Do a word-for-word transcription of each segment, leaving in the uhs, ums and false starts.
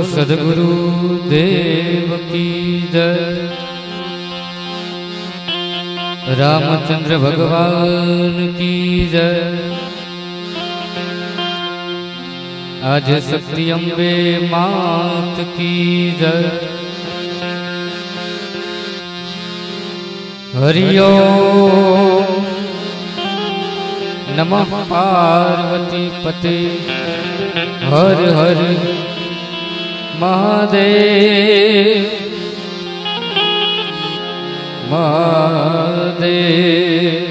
सद्गुरु देव की जय। रामचंद्र भगवान की जय। आज शक्ति अम्बे मात की जय। हरिओ नमः पार्वती पते हर हर महादेव महादेव।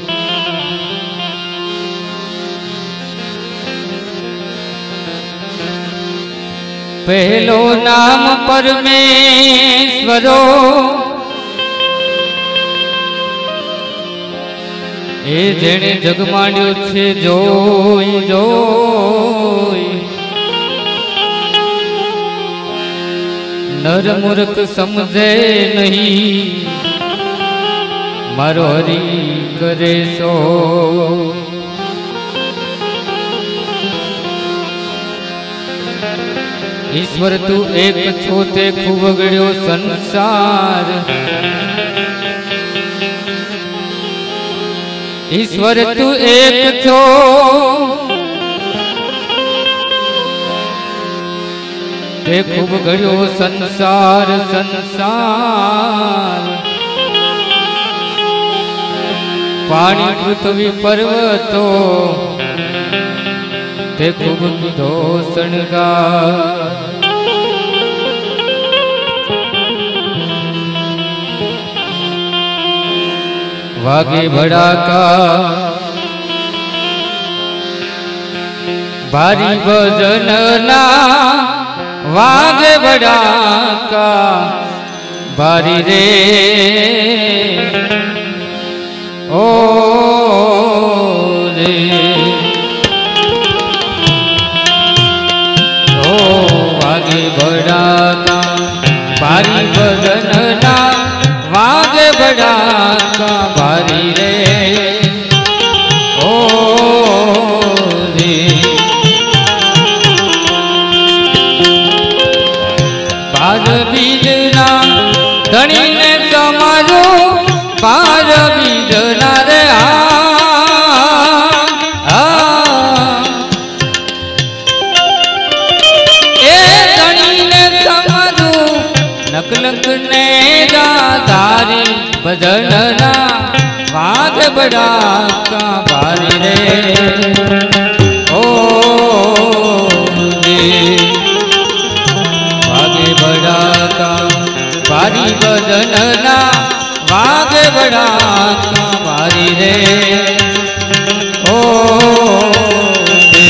पहलो नाम परमेश्वरो ए जेने जग मांड्यो छे जोई जोई। नर मूर्ख समझे नहीं मारो हरि करे सो। ईश्वर तू एक छो ते खूब गड़्यो संसार। ईश्वर तू एक छो ते खूब गड़्यो संसार संसार। पानी पृथ्वी पर्वतो ते खूब कीधो शणगार। वागे भड़ाका भारी भजनना वागे भड़ाका भारी रे। ओ रे ओ वागे भड़ाका भारी भजनना वागे भड़ाका भारी रे। ओ रे बाज बीजना धनी ने समारो बाज बीजना रे। आ ए धनी ने समारो नकलक ने दातारी भजनना वाग भड़ाका भारी रे। ओ रे वागे भड़ाका भारी भजनना वागे भड़ाका भारी रे। ओ रे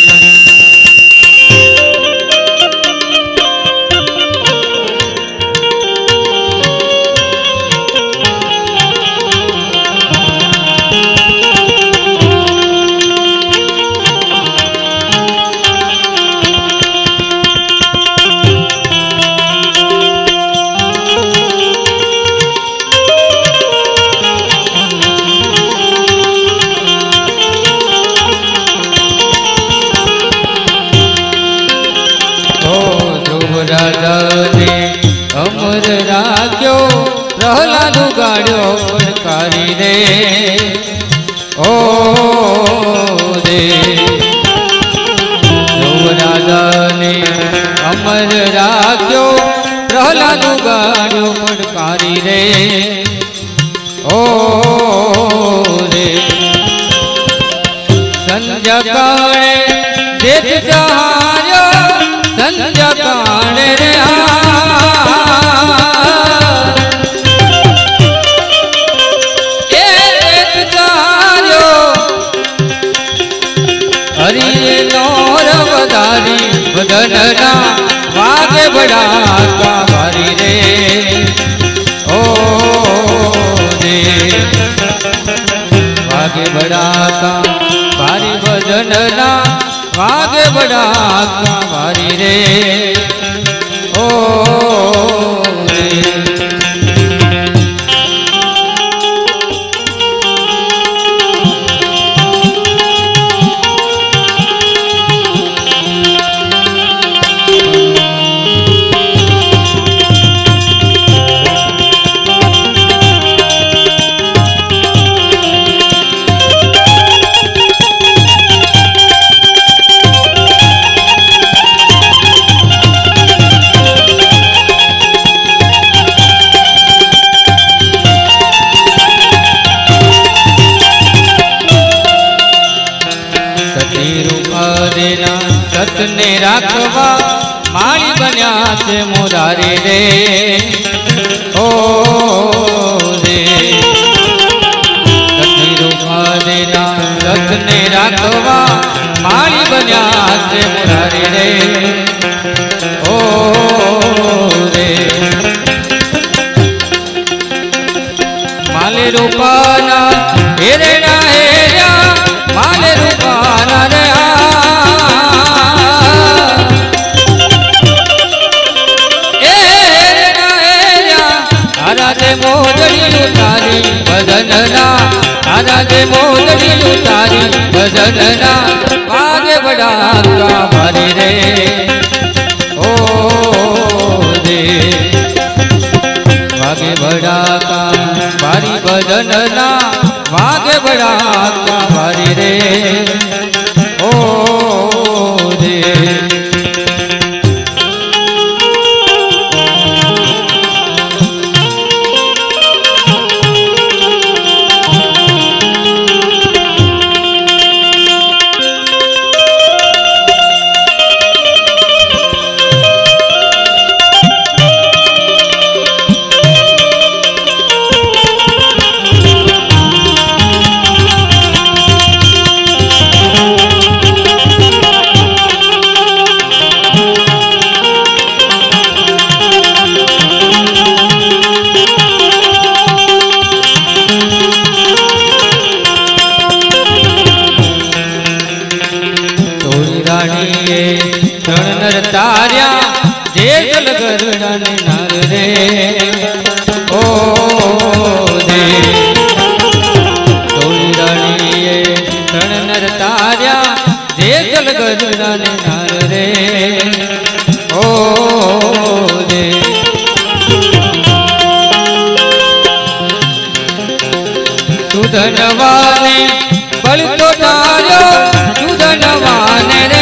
अमर राख्यो प्रहलाद गाड़ो पड़कारी रे। ओ रे राजा ने अमर राख्यो प्रहलाद गाड़ो पड़कारी रे। ओ रे संध्या काणे देख सहार्यो संध्या काणे रे। हरिये नौर वधारी भजनना वागे भड़ाका भारी रे। ओ रे वागे भड़ाका भारी भजनना वागे भड़ाका भारी रे। ओ रे રથને રાખવા માળી બન્યા છે મોરારી રે ઓ રે રથને રાખવા માળી બન્યા છે મોરારી રે ઓ રે માલે રૂપાના હેરેના હેર્યા માલે રૂપાના રે આરાધે મોજડી ઉતારી ભજનના આરાધે મોજડી ઉતારી ભજનના વાગે બડાકા ભારી રે ઓ રે વાગે બડાકા ભારી ભજનના વાગે બડાકા ભારી રે ઓ રે તાર્યા જે જલ ગરડા ને નાર રે ઓ રે ધોળી રાણીએ ત્રણ નર તાર્યા જે જલ ગરડા ને નાર રે ઓ રે સુધનવાને બળતો તાર્યો સુધનવાને રે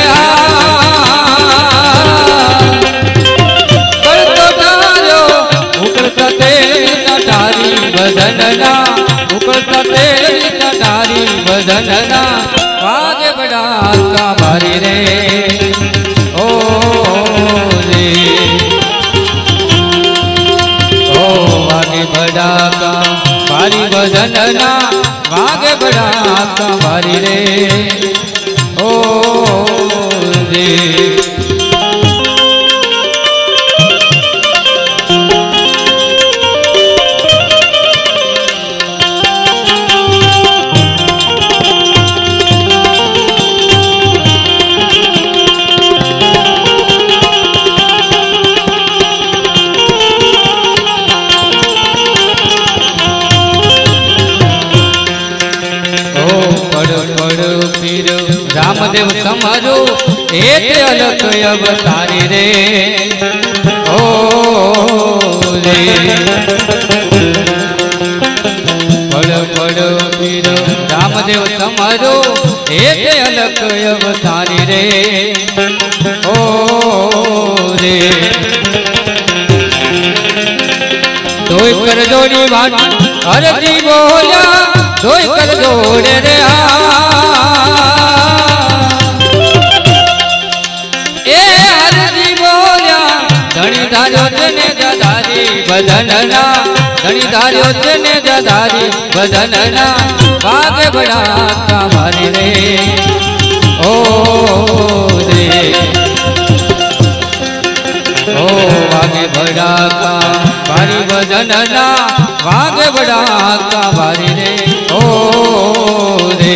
ભજનના ઉકળતા તેલ તારી ભજનના વાગે બડાકા ભારી રે ઓ રે ઓ વાગે બડાકા ભારી ભજનના વાગે બડાકા ભારી રે ઓ રે રામદેવ સમજો એક અલક અવતારી રે ઓ રે પડ પડ પીર રામદેવ સમજો એક અલક અવતારી રે ઓ રે તોય કર જોડી વાત અરજી બોલ્યા તોય કર જોડે રે ધણી ધાર્યો છે ને જધારી ભજનના ધણી ધાર્યો છે ને જધારી ભજનના વાગે બડાકા ભારી રે ઓ રે ઓ વાગે બડાકા ભારી ભજનના વાગે બડાકા ભારી રે ઓ રે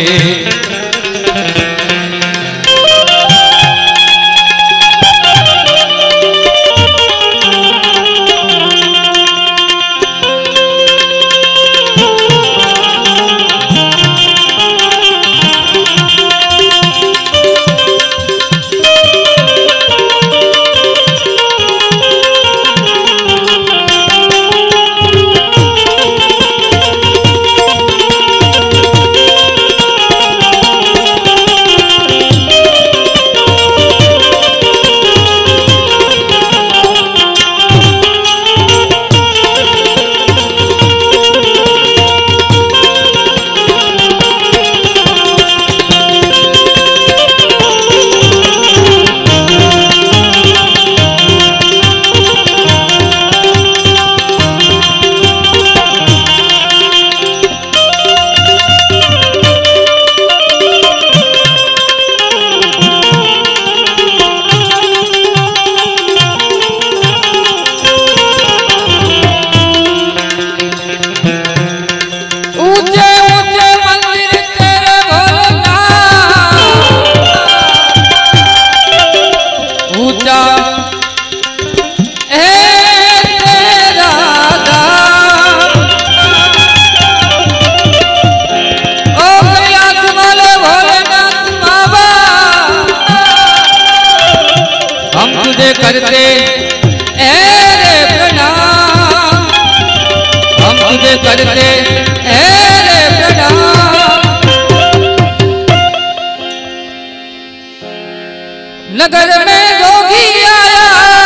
नगर में जोगी आया,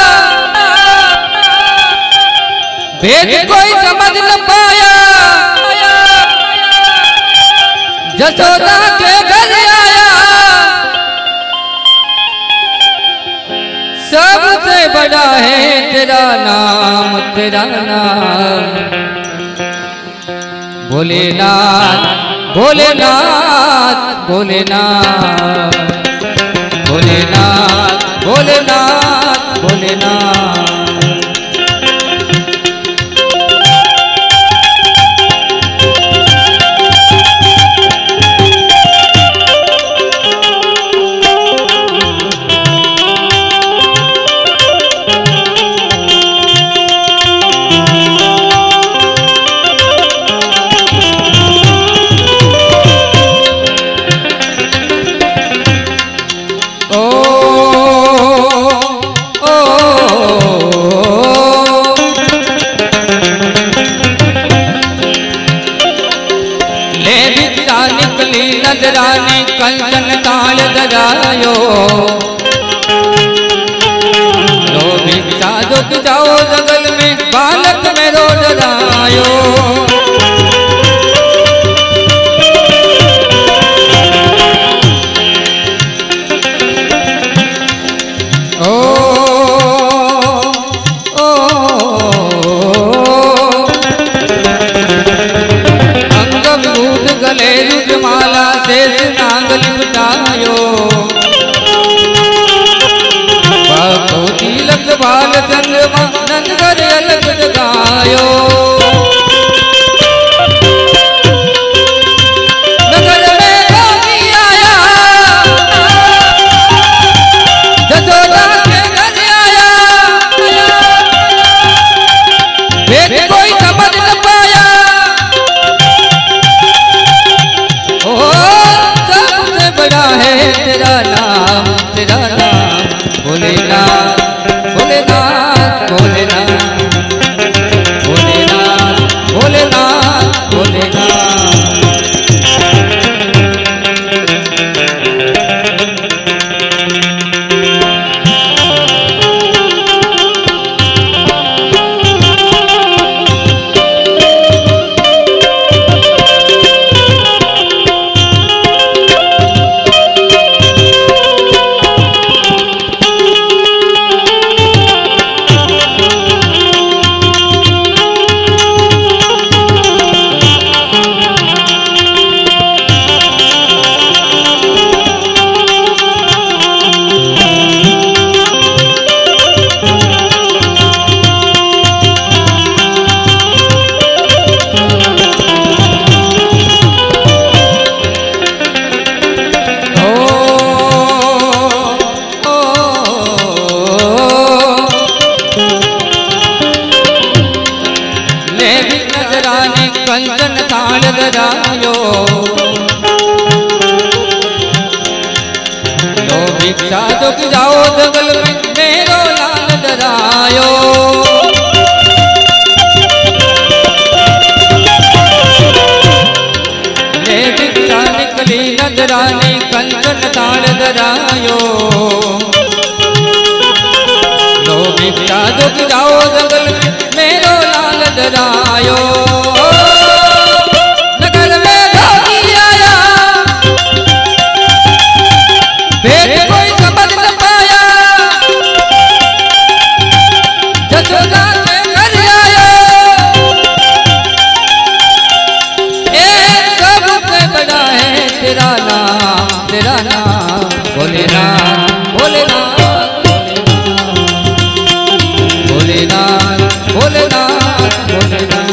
भेद कोई समझ न पाया, जसोदा के घर आया, सबसे बड़ा है तेरा नाम, तेरा नाम भोलेनाथ, भोलेनाथ, भोलेनाथ, भोलेनाथ, भोलेनाथ, भोलेनाथ। नजराने कंचन ताल दरायो, लो भिक्षा झुक जाओ जंगल में बालक में रो डरायो। ओ ओ अंग विभूत गले रुद्रमाला शेष नांग लिपटायो, बाको तिलक बाल चंद्रमा नंदगर अलग जगायो। नगर में जोगी आया, जसोदा के घर आया, भेद कोई समझ न पाया, ओ सबसे बड़ा है तेरा नाम, तेरा नाम भोलेनाथ, भोलेनाथ, भोलेनाथ, भोलेनाथ, भोलेनाथ, भोलेनाथ। कंचन ताल दरायो, लो भिक्षा झुक जाओ जंगल में मेरो लाल डरायो। ले भिक्षा निकली नजरानी कंचन ताल दरायो, लो भिक्षा झुक जाओ जंगल में मेरो लाल डरायो। भेद कोई समझ न पाया, जसोदा के घर आया, ए सबसे बड़ा है तेरा नाम, तेरा नाम भोलेनाथ, भोलेनाथ, भोलेनाथ, भोलेनाथ, भोलेनाथ।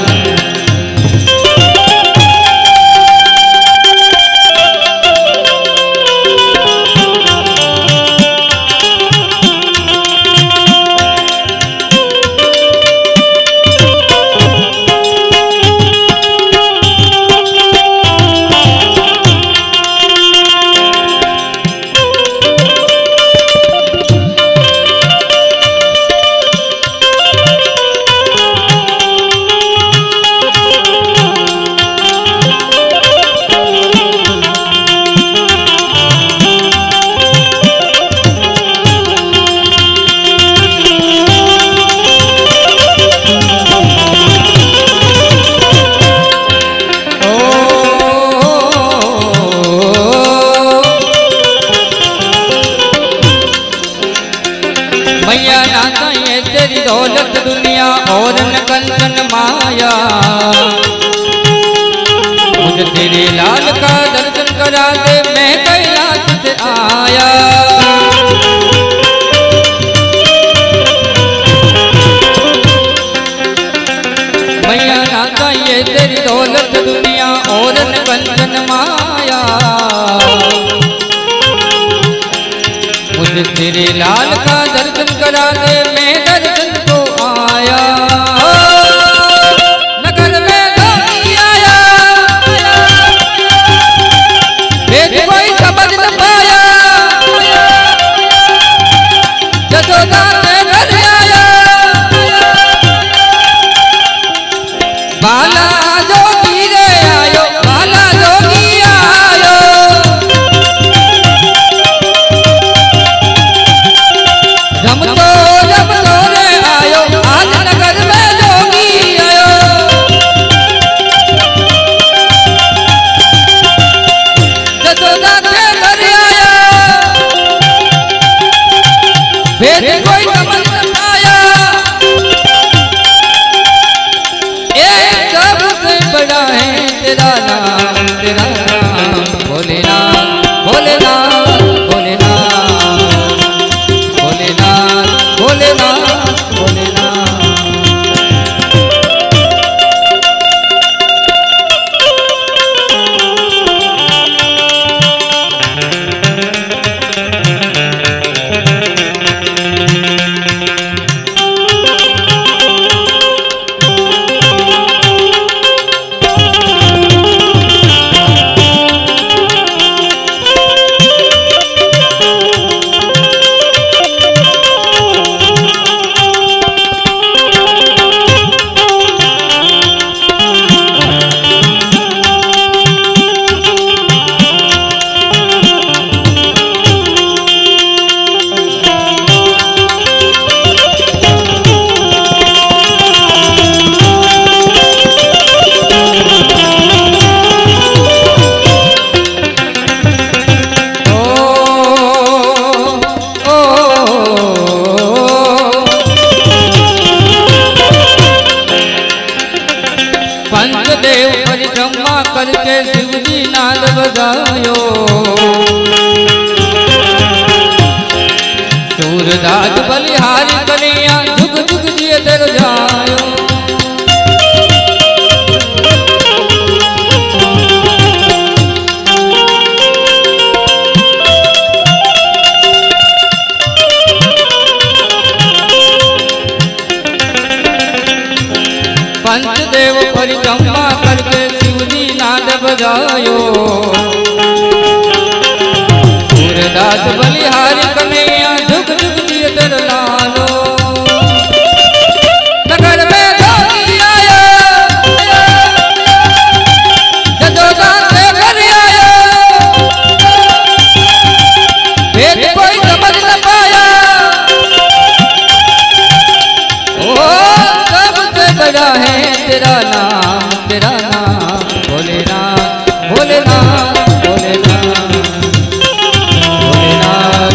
लाल का दर्शन करा दे, मैं कैलाश से आया। मैया ना चाहिए तेरी दौलत दुनिया और न कंचन माया, मुझे तेरे लाल का दर्शन करा दे, मैं दर्शन को आया। नगर में धोनी आया, भेद कोई समझ न पाया, जसोदा के घर आया। बाला जोगी रे आयो, बाला जोगी आयो, रमतो रमतो रे आयो, आज नगर में जोगी आयो। जसोदा के घर आया, भेद कोई समझ न पाया, एक सबसे बड़ा है तेरा नाम, तेरा नाम भोलेनाथ, भोलेनाथ, भोलेनाथ, भोलेनाथ, भोलेनाथ, भोलेनाथ। पंचदेव परिक्रमा करके शिव जी नाद बजायो, सूरदास बलिहारी कन्हैया झुक झुक जिए दर जायो। पंचदेव परिक्रमा करके शिव जी नाद बजायो, सूरदास बलिहारी कन्हैया झुक झुक जिए दर लालो। नगर में धोनी आया, जसोदा के घर आया, भेद कोई समझ न पाया, ओ सबसे बड़ा है तेरा नाम, तेरा नाम भोलेनाथ, भोलेनाथ, भोलेनाथ, भोलेनाथ,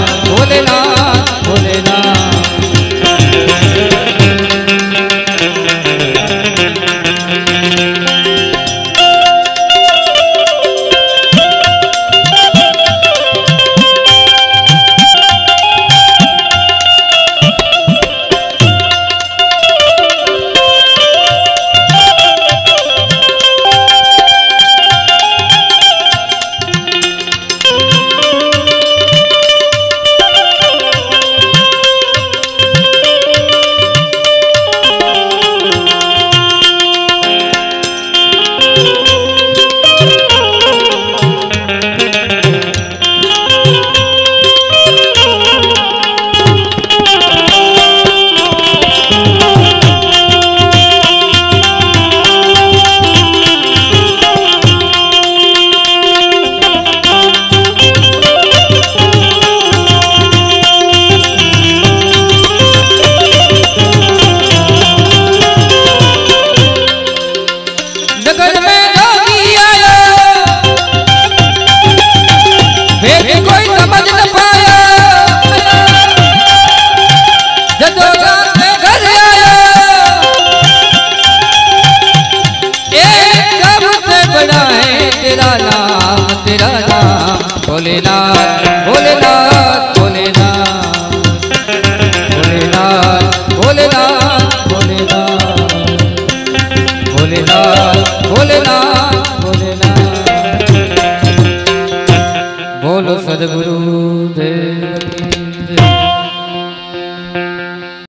भोलेनाथ भोलेनाथ भोलेनाथ भोलेनाथ भोलेनाथ भोलेनाथ भोलेनाथ भोलेनाथ भोलेनाथ बोलो सद्गुरु